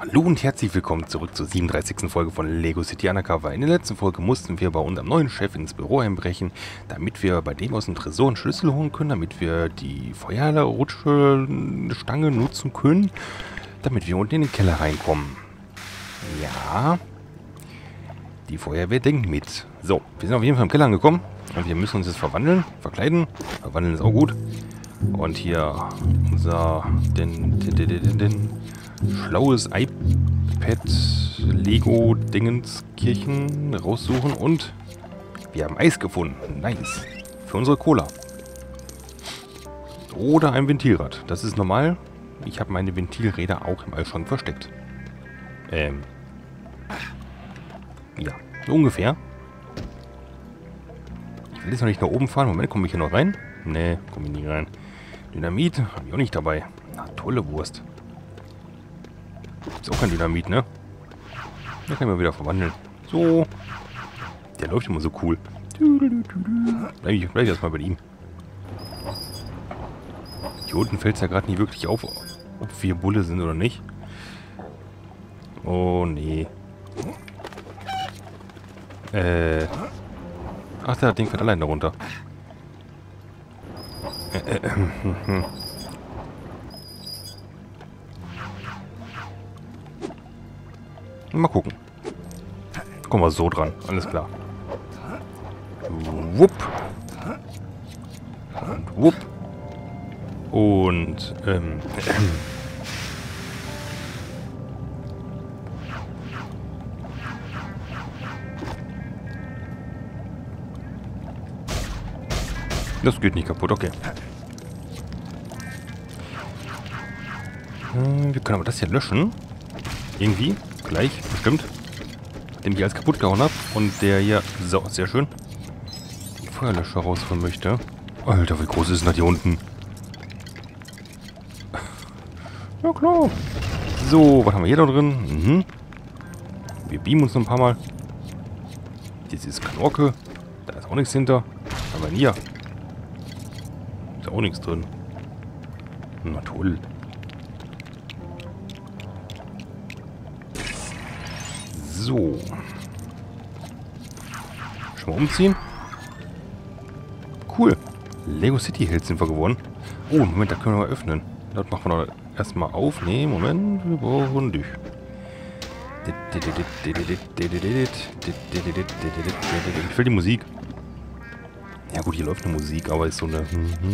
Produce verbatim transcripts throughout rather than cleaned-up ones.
Hallo und herzlich willkommen zurück zur siebenunddreißigsten Folge von Lego City Undercover. In der letzten Folge mussten wir bei unserem neuen Chef ins Büro einbrechen, damit wir bei dem aus dem Tresor einen Schlüssel holen können, damit wir die Feuerrutsche-Stange nutzen können, damit wir unten in den Keller reinkommen. Ja, die Feuerwehr denkt mit. So, wir sind auf jeden Fall im Keller angekommen und wir müssen uns jetzt verwandeln, verkleiden. Verwandeln ist auch gut. Und hier unser den, den, den, den, den schlaues iPad Lego Dingenskirchen raussuchen und wir haben Eis gefunden. Nice. Für unsere Cola. Oder ein Ventilrad. Das ist normal. Ich habe meine Ventilräder auch im Eisschrank versteckt. Ähm. Ja, so ungefähr. Ich will jetzt noch nicht nach oben fahren. Moment, komme ich hier noch rein? Nee, komme ich nicht rein. Dynamit habe ich auch nicht dabei. Na, tolle Wurst. Ist auch kein Dynamit, ne? Da kann ich mal wieder verwandeln. So. Der läuft immer so cool. Bleib ich, bleib ich erstmal bei ihm. Hier unten fällt es ja gerade nicht wirklich auf, ob wir Bulle sind oder nicht. Oh, nee. Äh. Ach, der Ding fährt allein da runter. Äh, äh, äh, äh, äh. Mal gucken. Kommen wir so dran. Alles klar. Wupp. Und wupp. Und, ähm. Das geht nicht kaputt, okay. Hm, wir können aber das hier löschen. Irgendwie. Gleich, bestimmt. Den ich alles kaputt gehauen habe. Und der hier, so, sehr schön. Die Feuerlöscher rausholen möchte. Alter, wie groß ist denn das hier unten? Ja klar. So, was haben wir hier da drin? Mhm. Wir beamen uns noch ein paar Mal. Jetzt ist Knorke. Da ist auch nichts hinter. Aber hier. Ist auch nichts drin. Na toll. So. Schon mal umziehen. Cool. Lego City Held sind wir gewonnen. Oh, Moment, da können wir mal öffnen. Das machen wir doch erstmal auf. Nee, Moment, wir brauchen dich. Ich will die Musik. Ja gut, hier läuft eine Musik, aber ist so eine...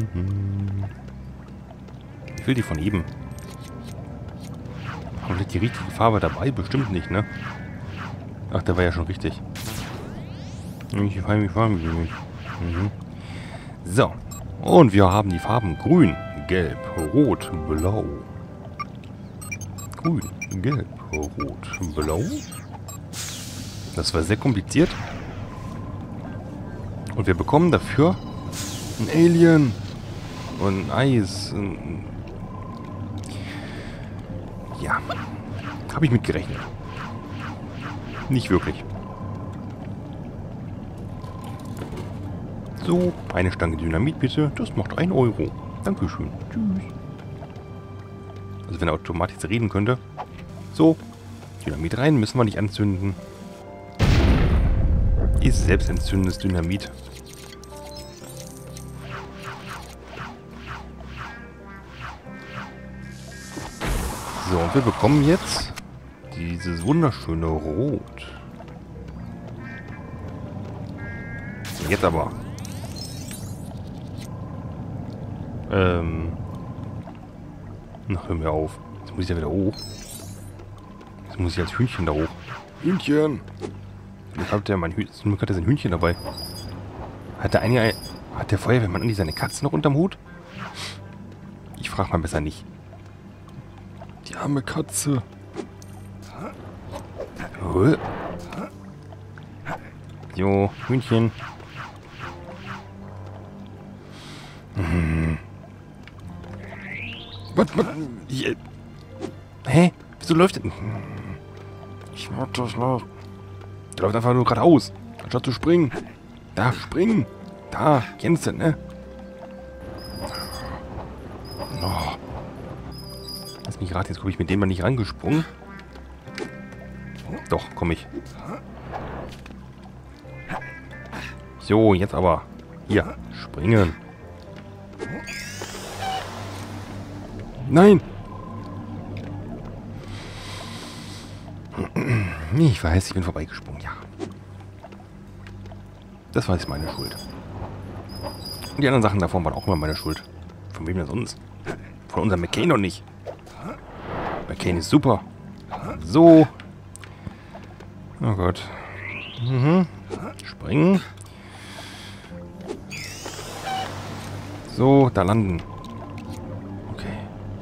Ich will die von eben. Haben wir die richtige Farbe dabei? Bestimmt nicht, ne? Ach, der war ja schon richtig. Ich frage mich, warum nicht. Mhm. So. Und wir haben die Farben grün, gelb, rot, blau. Grün, gelb, rot, blau. Das war sehr kompliziert. Und wir bekommen dafür ein Alien und ein Eis. Ja. Habe ich mit gerechnet. Nicht wirklich. So, eine Stange Dynamit bitte. Das macht ein Euro. Dankeschön. Tschüss. Also wenn er automatisch reden könnte. So, Dynamit rein, müssen wir nicht anzünden. Ist selbstentzündendes Dynamit. So, und wir bekommen jetzt dieses wunderschöne Rot. Jetzt aber. Ähm. Na, hör mir auf. Jetzt muss ich ja wieder hoch. Jetzt muss ich als Hühnchen da hoch. Hühnchen! Glück hat der mein Hühnchen. Zum Glück hat er sein Hühnchen dabei. Hat der eine. Hat der Feuerwehrmann eigentlich seine Katze noch unterm Hut? Ich frage mal besser nicht. Die arme Katze. Jo, Hühnchen. Hm. Was, was? Hier. Hä? Wieso läuft der? Ich mach das noch. Der läuft einfach nur geradeaus. Anstatt zu springen. Da, springen. Da, kennst du, ne? Oh. Lass mich raten, jetzt komme ich mit dem mal nicht rangesprungen. Doch, komm ich. So, jetzt aber. Hier, springen. Nein! Ich weiß, ich bin vorbeigesprungen, ja. Das war jetzt meine Schuld. Und die anderen Sachen davon waren auch immer meine Schuld. Von wem denn sonst? Von unserem McCain noch nicht. McCain ist super. So. Oh Gott. Mhm. Springen. So, da landen. Okay.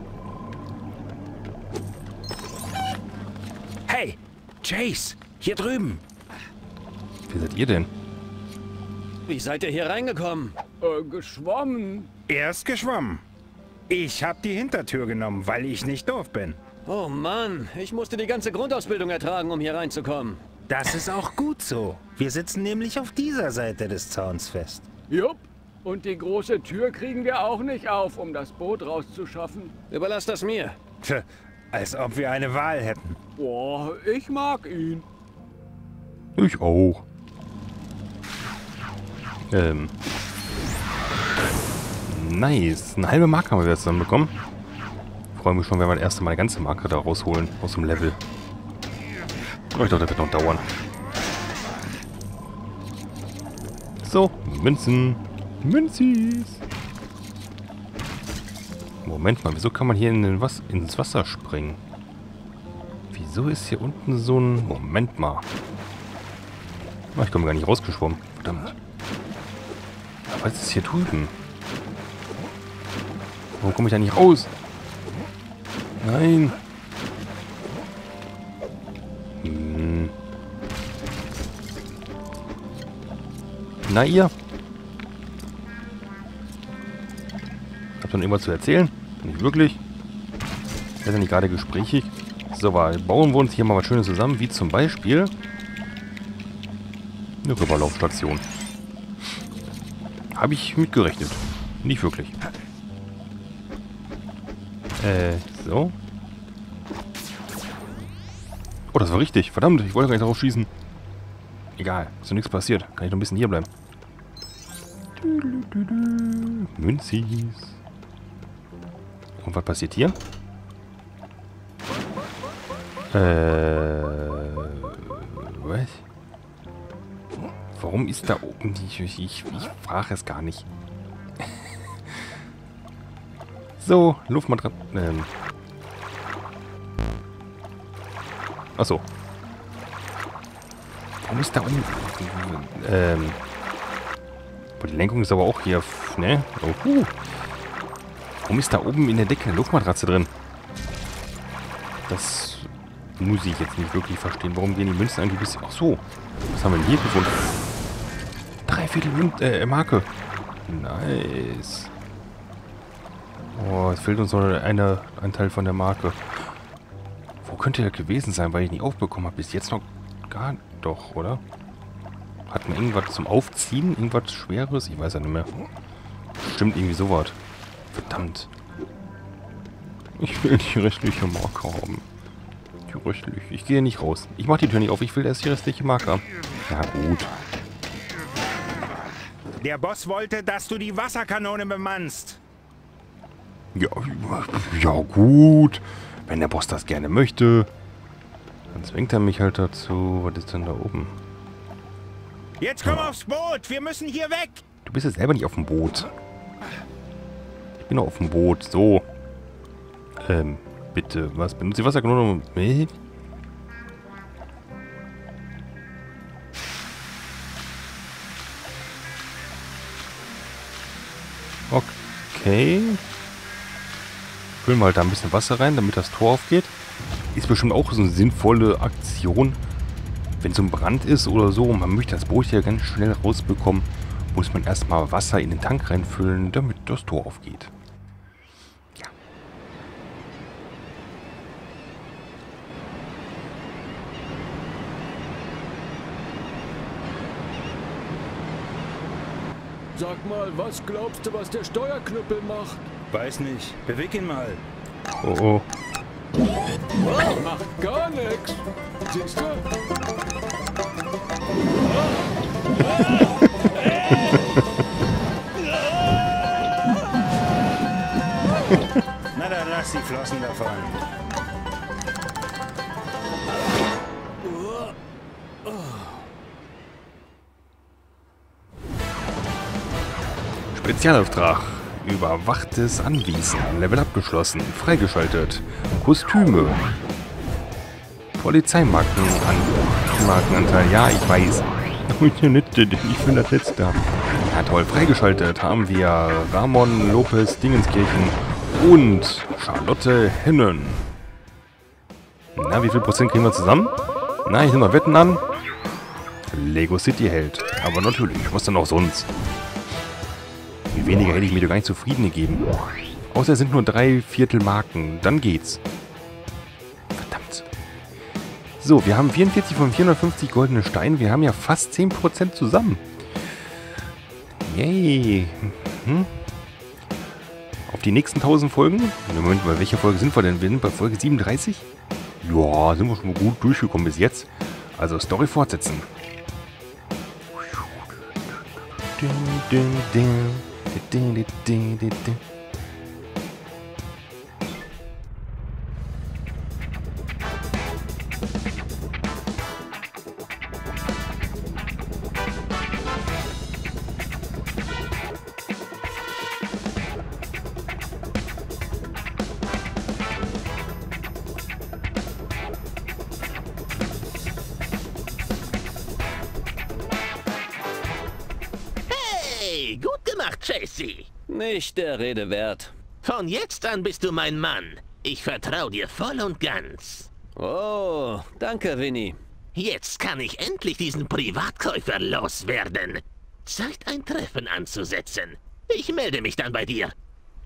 Hey, Chase, hier drüben. Wer seid ihr denn? Wie seid ihr hier reingekommen? Äh, geschwommen. Erst geschwommen. Ich hab die Hintertür genommen, weil ich nicht doof bin. Oh Mann, ich musste die ganze Grundausbildung ertragen, um hier reinzukommen. Das ist auch gut so. Wir sitzen nämlich auf dieser Seite des Zauns fest. Jupp. Und die große Tür kriegen wir auch nicht auf, um das Boot rauszuschaffen. Überlass das mir. Tch, als ob wir eine Wahl hätten. Boah, ich mag ihn. Ich auch. Ähm. Nice. Eine halbe Marke haben wir jetzt zusammen bekommen. Ich freue mich schon, wenn wir das erste Mal eine ganze Marke da rausholen aus dem Level. Aber ich glaube, das wird noch dauern. So, Münzen. Münzis. Moment mal, wieso kann man hier in den Was ins Wasser springen? Wieso ist hier unten so ein... Moment mal. Oh, ich komme gar nicht rausgeschwommen. Verdammt. Was ist hier drüben? Warum komme ich da nicht raus? Nein. Hm. Na ihr? Habt ihr noch irgendwas zu erzählen? Nicht wirklich. Wir sind nicht gerade gesprächig. So, aber bauen wir uns hier mal was Schönes zusammen, wie zum Beispiel eine Rüberlaufstation. Habe ich mitgerechnet. Nicht wirklich. Äh, so. Oh, das war richtig. Verdammt, ich wollte gar nicht darauf schießen. Egal, ist noch nichts passiert. Kann ich noch ein bisschen hier bleiben. Münzis. Und was passiert hier? Äh... Was? Warum ist da oben die... Ich, ich, ich frage es gar nicht. So, Luftmatratze... Ähm. Achso. Warum ist da oben... Ähm... Die Lenkung ist aber auch hier... Ne? Oh, uh. Warum ist da oben in der Decke eine Luftmatratze drin? Das muss ich jetzt nicht wirklich verstehen. Warum gehen die Münzen eigentlich bis... Ach so. Was haben wir denn hier gefunden? Dreiviertel Mün äh, Marke. Nice. Oh, es fehlt uns noch eine, ein Teil von der Marke. Wo könnte der gewesen sein, weil ich nicht aufbekommen habe? Bis jetzt noch gar... Doch, oder? Hat man irgendwas zum Aufziehen? Irgendwas Schweres? Ich weiß ja nicht mehr. Stimmt, irgendwie sowas. Verdammt. Ich will die restliche Marke haben. Die restliche. Ich gehe nicht raus. Ich mache die Tür nicht auf. Ich will erst die restliche Marke haben. Ja, gut. Der Boss wollte, dass du die Wasserkanone bemannst. Ja, ja, gut. Wenn der Boss das gerne möchte, dann zwingt er mich halt dazu. Was ist denn da oben? Jetzt komm aufs Boot. Wir müssen hier weg. Du bist jetzt selber nicht auf dem Boot. Ich bin noch auf dem Boot. So. Ähm, bitte. Was? Benutzt die Wasserkanone? Nee. Okay. Füllen wir halt da ein bisschen Wasser rein, damit das Tor aufgeht. Ist bestimmt auch so eine sinnvolle Aktion. Wenn so ein Brand ist oder so und man möchte das Boot hier ganz schnell rausbekommen, muss man erstmal Wasser in den Tank reinfüllen, damit das Tor aufgeht. Ja. Sag mal, was glaubst du, was der Steuerknüppel macht? Weiß nicht. Beweg ihn mal. Oh oh. Macht gar nichts. Siehst du? Na dann lass die Flossen davon. Spezialauftrag. Überwachtes Anwesen. Level abgeschlossen. Freigeschaltet. Kostüme. Polizeimarken an Markenanteil. Ja, ich weiß. Ich bin das Letzte. Ja, toll. Freigeschaltet haben wir Ramon Lopez Dingenskirchen und Charlotte Hennen. Na, wie viel Prozent kriegen wir zusammen? Na, ich nehme mal Wetten an. Lego City hält. Aber natürlich, was denn auch sonst? Wie weniger hätte ich mir doch gar nicht zufrieden gegeben. Außer es sind nur drei Viertel Marken. Dann geht's. Verdammt. So, wir haben vierundvierzig von vierhundertfünfzig goldene Steine. Wir haben ja fast zehn Prozent zusammen. Yay. Hm? Auf die nächsten tausend Folgen. Moment, bei welcher Folge sind wir denn? Wir sind bei Folge siebenunddreißig. Ja, sind wir schon mal gut durchgekommen bis jetzt. Also Story fortsetzen. Dun, dun, dun. Dun, dun, dun, dun, dun. Hey, gut gemacht, Chasey. Nicht der Rede wert. Von jetzt an bist du mein Mann. Ich vertraue dir voll und ganz. Oh, danke, Winnie. Jetzt kann ich endlich diesen Privatkäufer loswerden. Zeit, ein Treffen anzusetzen. Ich melde mich dann bei dir.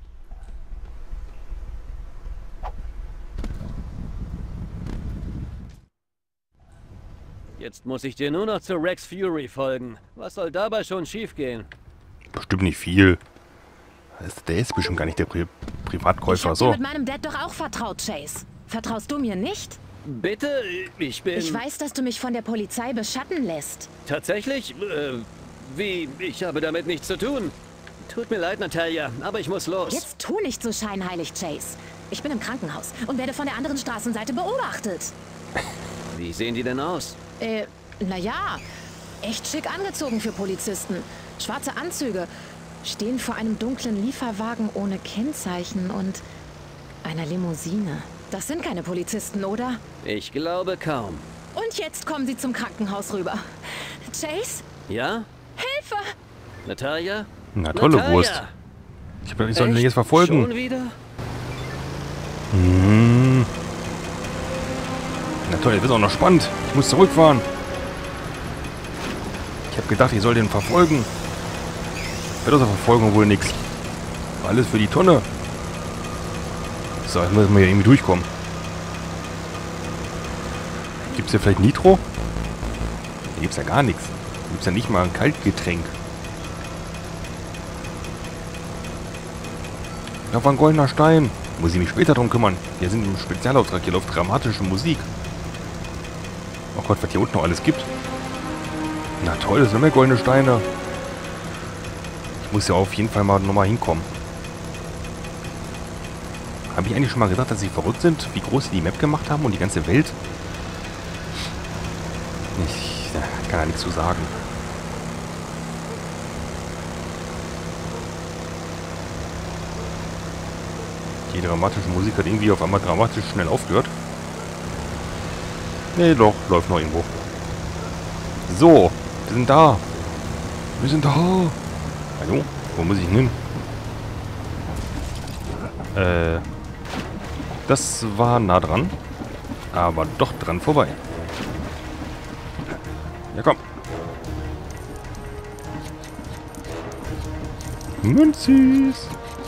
Jetzt muss ich dir nur noch zu Rex Fury folgen. Was soll dabei schon schiefgehen? Bestimmt nicht viel. Der ist bestimmt gar nicht der Pri Privatkäufer. Ich hab So. dir mit meinem Dad doch auch vertraut, Chase. Vertraust du mir nicht? Bitte? Ich bin... Ich weiß, dass du mich von der Polizei beschatten lässt. Tatsächlich? Äh, wie? Ich habe damit nichts zu tun. Tut mir leid, Natalia, aber ich muss los. Jetzt tu nicht so scheinheilig, Chase. Ich bin im Krankenhaus und werde von der anderen Straßenseite beobachtet. Wie sehen die denn aus? Äh, naja, echt schick angezogen für Polizisten. Schwarze Anzüge, stehen vor einem dunklen Lieferwagen ohne Kennzeichen und einer Limousine. Das sind keine Polizisten, oder? Ich glaube kaum. Und jetzt kommen sie zum Krankenhaus rüber. Chase? Ja? Hilfe! Natalia? Na, tolle Natalia! Wurst. Ich, ich soll ihn Echt? jetzt verfolgen. Schon wieder? Hm. Na toll, jetzt wird auch noch spannend. Ich muss zurückfahren. Ich habe gedacht, ich soll den verfolgen. Wird aus der Verfolgung wohl nichts. Alles für die Tonne. So, jetzt müssen wir hier irgendwie durchkommen. Gibt es hier vielleicht Nitro? Hier gibt es ja gar nichts. Hier gibt es ja nicht mal ein Kaltgetränk. Da war ein goldener Stein. Muss ich mich später drum kümmern. Wir sind im Spezialauftrag. Hier läuft dramatische Musik. Oh Gott, was hier unten noch alles gibt. Na toll, das sind mehr goldene Steine. Ich muss ja auf jeden Fall mal nochmal hinkommen. Habe ich eigentlich schon mal gesagt, dass sie verrückt sind, wie groß sie die Map gemacht haben und die ganze Welt? Ich da kann da nichts zu sagen. Die dramatische Musik hat irgendwie auf einmal dramatisch schnell aufgehört. Nee, doch, läuft noch irgendwo. So, wir sind da. Wir sind da. Hallo? Wo muss ich hin? Äh, das war nah dran. Aber doch dran vorbei. Ja, komm. Münzis.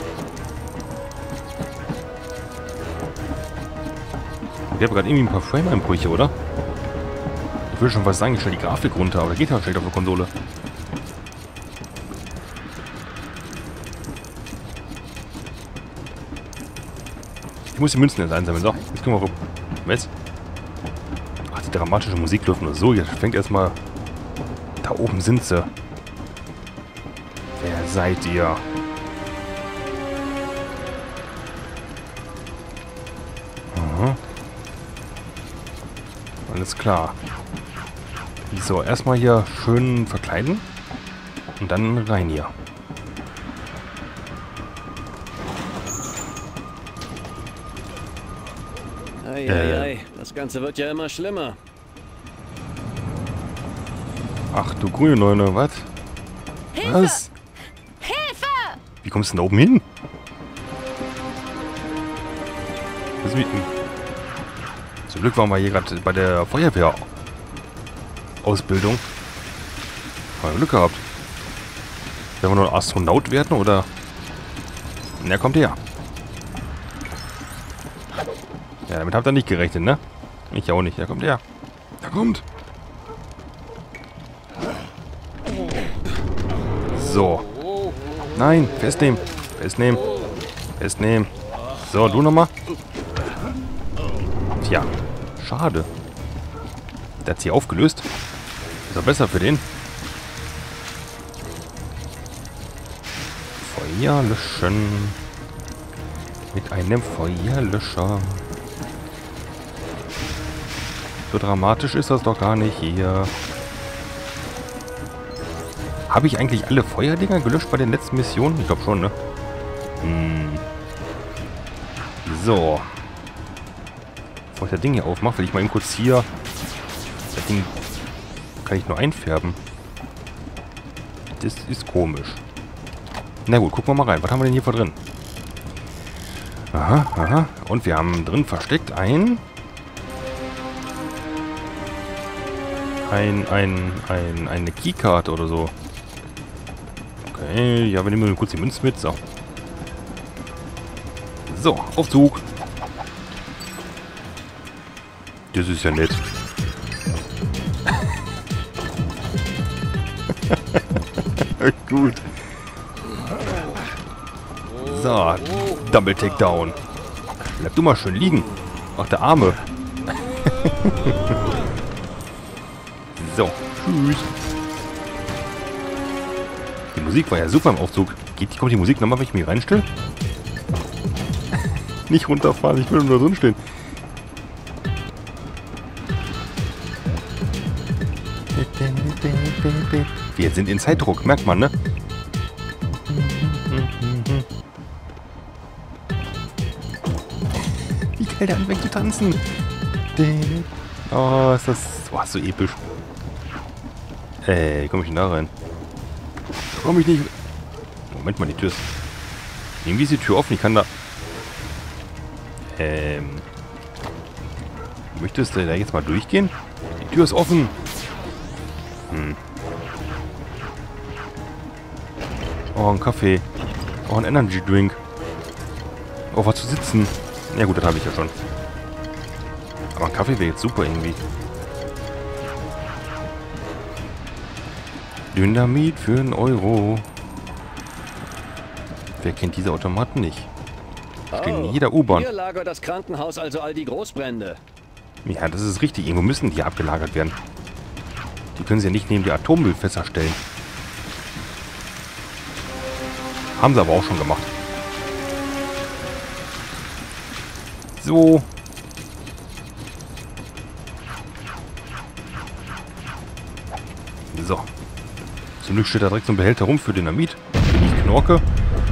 Ich habe gerade irgendwie ein paar Frame-Einbrüche, oder? Ich will schon was sagen, ich stelle die Grafik runter, aber geht ja schlecht auf der Konsole. Ich muss die Münzen jetzt einsammeln. So, ich komme mal rum. Was? Ach, die dramatische Musik läuft nur so. Jetzt fängt erstmal... Da oben sind sie. Wer seid ihr? Aha. Alles klar. So, erstmal hier schön verkleiden. Und dann rein hier. Ei, Äh. ei, ei. Das Ganze wird ja immer schlimmer. Ach du grüne Neune, was? Hilfe! Was? Hilfe! Wie kommst du denn da oben hin? Das ist wie... Zum Glück waren wir hier gerade bei der Feuerwehr-Ausbildung. Haben wir Glück gehabt. Werden wir nur Astronaut werden, oder? Na, kommt her. Ja, damit habt ihr nicht gerechnet, ne? Ich auch nicht. Ja, kommt her. Da kommt. So. Nein, festnehmen. Festnehmen. Festnehmen. So, du nochmal. Tja, schade. Der hat sie aufgelöst. Ist doch besser für den. Feuer löschen. Mit einem Feuerlöscher. So dramatisch ist das doch gar nicht hier. Habe ich eigentlich alle Feuerdinger gelöscht bei den letzten Missionen? Ich glaube schon, ne? Hm. So. Bevor ich das Ding hier aufmache, will ich mal eben kurz hier... Das Ding kann ich nur einfärben. Das ist komisch. Na gut, gucken wir mal rein. Was haben wir denn hier vor drin? Aha, aha. Und wir haben drin versteckt ein... Ein, ein, ein, eine Keycard oder so. Okay, ja, wir nehmen kurz die Münze mit. So. So, Aufzug. Das ist ja nett. Gut. So, Double Takedown. Bleib du mal schön liegen. Ach, der Arme. So, tschüss. Die Musik war ja super im Aufzug. Geht, kommt die Musik nochmal, wenn ich mich reinstelle? Nicht runterfahren, ich will nur drin stehen. Wir sind in Zeitdruck, merkt man, ne? Wie geil, der anfängt zu tanzen. Oh, ist das oh, ist so episch. Ey, komm ich denn da rein? Komm ich nicht... Moment mal, die Tür ist... Irgendwie ist die Tür offen, ich kann da... Ähm... Möchtest du da jetzt mal durchgehen? Die Tür ist offen. Hm. Oh, ein Kaffee. Oh, ein Energy Drink. Oh, was zu sitzen. Ja gut, das habe ich ja schon. Aber ein Kaffee wäre jetzt super irgendwie. Dynamit für einen Euro. Wer kennt diese Automaten nicht? Stehen in jeder U-Bahn. Hier lagert das Krankenhaus also all die Großbrände. Ja, das ist richtig. Irgendwo müssen die abgelagert werden. Die können sie ja nicht neben die Atommüllfässer stellen. Haben sie aber auch schon gemacht. So. So. Zum Glück steht da direkt so ein Behälter rum für Dynamit. Für die Knorke.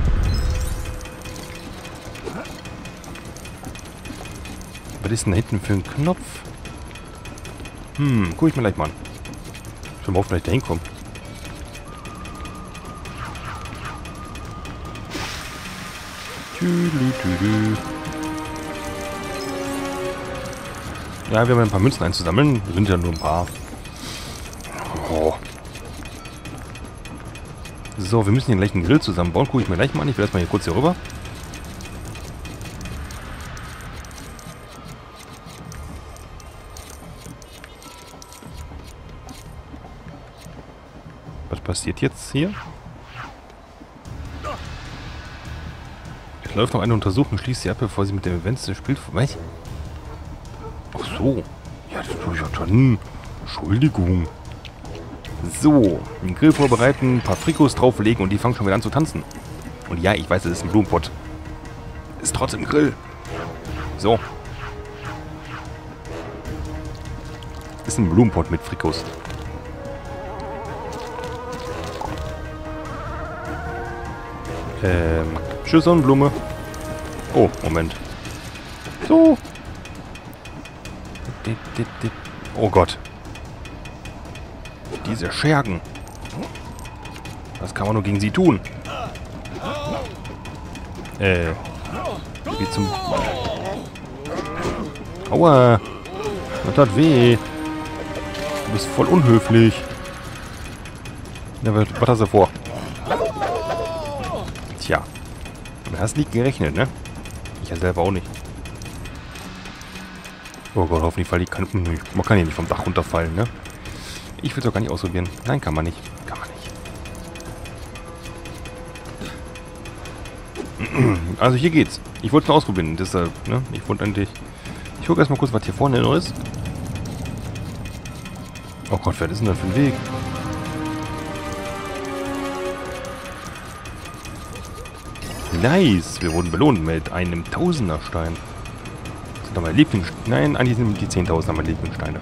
Was ist denn da hinten für ein Knopf? Hm, guck ich mir gleich mal an. Ich will mal hoffen, dass ich da hinkomme. Ja, wir haben ein paar Münzen einzusammeln. Wir sind ja nur ein paar. Oh. So, wir müssen hier gleich einen Grill zusammenbauen. Gucke ich mir gleich mal an. Ich will erstmal hier kurz hier rüber. Was passiert jetzt hier? Es läuft noch eine Untersuchung, schließt sie ab, bevor sie mit dem Event spielt. Was? so. Ja, das tue ich auch dann. Entschuldigung. So, den Grill vorbereiten, ein paar Frikos drauflegen und die fangen schon wieder an zu tanzen. Und ja, ich weiß, es ist ein Blumenpott. Ist trotzdem Grill. So. Ist ein Blumenpott mit Frikos. Ähm, tschüss Sonnenblume. Oh, Moment. So. Oh Gott. Diese Schergen. Was kann man nur gegen sie tun? Äh. Wie zum... Aua. Das tat weh. Du bist voll unhöflich. Ja, was, was hast du vor? Tja. Du hast nicht gerechnet, ne? Ich ja selber auch nicht. Oh Gott, hoffentlich fall ich kann, man kann hier nicht vom Dach runterfallen, ne? Ich will es doch gar nicht ausprobieren. Nein, kann man nicht. Kann man nicht. Also hier geht's. Ich wollte es nur ausprobieren, deshalb, ne? Ich wollte eigentlich... Ich gucke erstmal kurz, was hier vorne noch ist. Oh Gott, was ist denn da für ein Weg? Nice! Wir wurden belohnt mit einem Tausenderstein. Das sind doch meine Lieblingssteine. Nein, eigentlich sind die Zehntausender meine Lieblingssteine.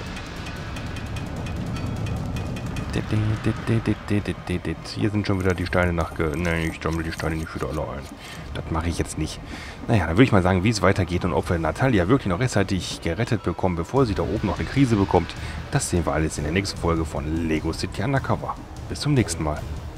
Hier sind schon wieder die Steine nachge... Nein, ich sammle die Steine nicht wieder alle ein. Das mache ich jetzt nicht. Naja, dann würde ich mal sagen, wie es weitergeht und ob wir Natalia wirklich noch rechtzeitig gerettet bekommen, bevor sie da oben noch eine Krise bekommt. Das sehen wir alles in der nächsten Folge von Lego City Undercover. Bis zum nächsten Mal.